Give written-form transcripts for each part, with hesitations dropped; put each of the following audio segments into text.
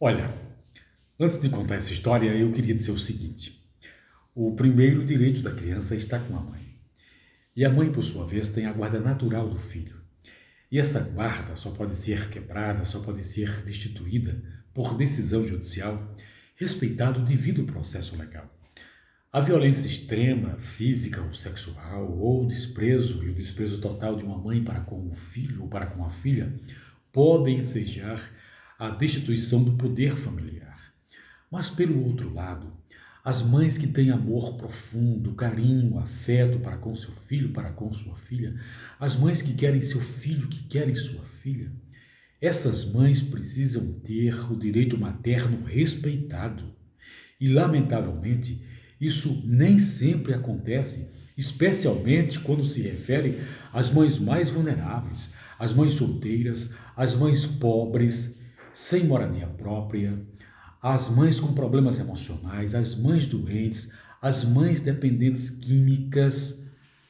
Olha, antes de contar essa história, eu queria dizer o seguinte: o primeiro direito da criança está com a mãe. E a mãe, por sua vez, tem a guarda natural do filho. E essa guarda só pode ser quebrada, só pode ser destituída por decisão judicial, respeitado o devido processo legal. A violência extrema, física ou sexual, ou o desprezo e o desprezo total de uma mãe para com o filho ou para com a filha, podem ensejar a destituição do poder familiar. Mas, pelo outro lado, as mães que têm amor profundo, carinho, afeto para com seu filho, para com sua filha, as mães que querem seu filho, que querem sua filha, essas mães precisam ter o direito materno respeitado. E, lamentavelmente, isso nem sempre acontece, especialmente quando se refere às mães mais vulneráveis, às mães solteiras, às mães pobres, sem moradia própria, às mães com problemas emocionais, às mães doentes, às mães dependentes químicas,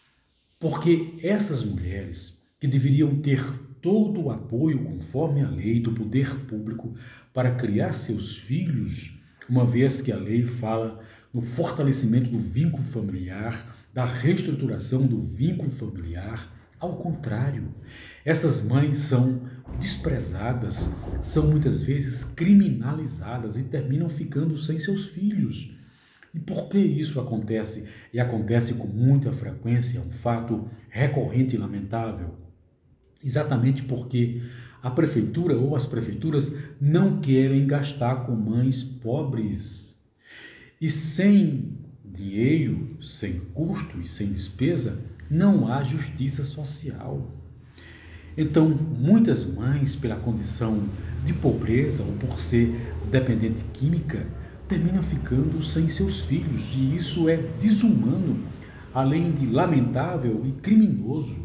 porque essas mulheres que deveriam ter todo o apoio conforme a lei do poder público para criar seus filhos, uma vez que a lei fala no fortalecimento do vínculo familiar, da reestruturação do vínculo familiar, ao contrário, essas mães são desprezadas, são muitas vezes criminalizadas e terminam ficando sem seus filhos. E por que isso acontece? E acontece com muita frequência, é um fato recorrente e lamentável. Exatamente porque a prefeitura ou as prefeituras não querem gastar com mães pobres. E sem dinheiro, sem custo e sem despesa, não há justiça social. Então, muitas mães, pela condição de pobreza ou por ser dependente química, terminam ficando sem seus filhos, e isso é desumano, além de lamentável e criminoso.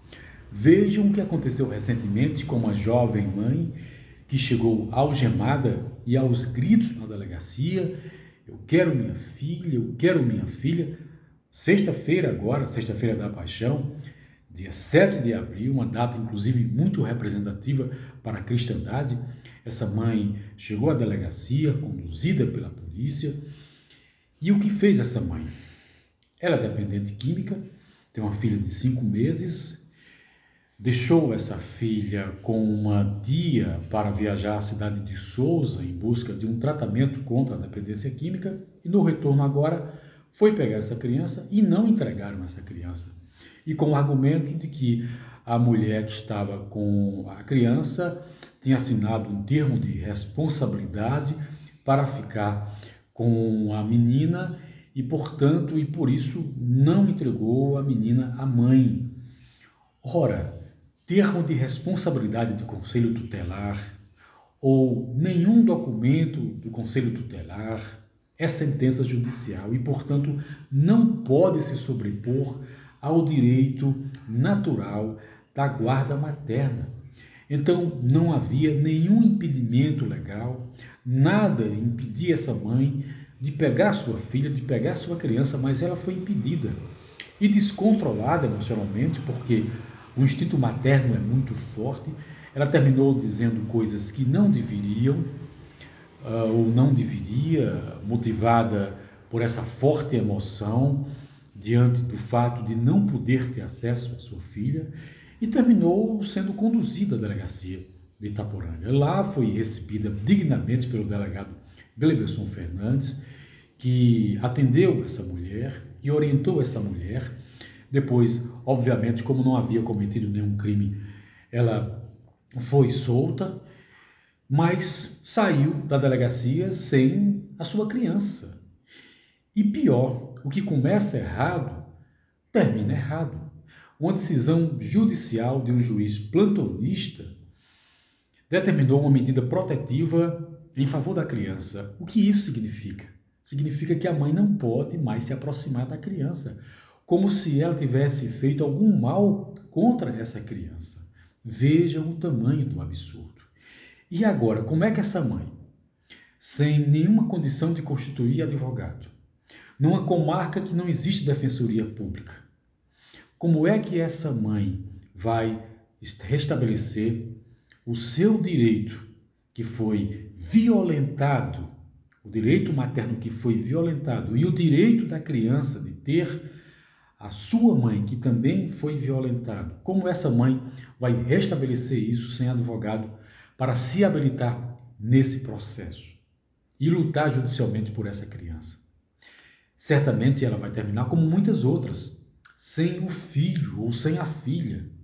Vejam o que aconteceu recentemente com uma jovem mãe que chegou algemada e aos gritos na delegacia: eu quero minha filha, eu quero minha filha. Sexta-feira agora, sexta-feira da Paixão, dia 7 de abril, uma data inclusive muito representativa para a cristandade, essa mãe chegou à delegacia, conduzida pela polícia. E o que fez essa mãe? Ela é dependente química, tem uma filha de 5 meses, deixou essa filha com uma tia para viajar à cidade de Sousa em busca de um tratamento contra a dependência química e no retorno agora foi pegar essa criança e não entregaram essa criança. E com o argumento de que a mulher que estava com a criança tinha assinado um termo de responsabilidade para ficar com a menina e, portanto, e por isso não entregou a menina à mãe. Ora, termo de responsabilidade do Conselho Tutelar ou nenhum documento do Conselho Tutelar é sentença judicial e, portanto, não pode se sobrepor ao direito natural da guarda materna. Então, não havia nenhum impedimento legal, nada impedia essa mãe de pegar sua filha, de pegar sua criança, mas ela foi impedida e descontrolada emocionalmente, porque o instinto materno é muito forte. Ela terminou dizendo coisas que não deveriam, ou não deveria, motivada por essa forte emoção, diante do fato de não poder ter acesso à sua filha, e terminou sendo conduzida à delegacia de Itaporanga. Lá foi recebida dignamente pelo delegado Gleverson Fernandes, que atendeu essa mulher e orientou essa mulher. Depois, obviamente, como não havia cometido nenhum crime, ela foi solta, mas saiu da delegacia sem a sua criança. E pior, o que começa errado, termina errado. Uma decisão judicial de um juiz plantonista determinou uma medida protetiva em favor da criança. O que isso significa? Significa que a mãe não pode mais se aproximar da criança, como se ela tivesse feito algum mal contra essa criança. Vejam o tamanho do absurdo. E agora, como é que essa mãe, sem nenhuma condição de constituir advogado, numa comarca que não existe defensoria pública, como é que essa mãe vai restabelecer o seu direito que foi violentado, o direito materno que foi violentado e o direito da criança de ter a sua mãe que também foi violentado, como essa mãe vai restabelecer isso sem advogado para se habilitar nesse processo e lutar judicialmente por essa criança? Certamente ela vai terminar como muitas outras, sem o filho ou sem a filha,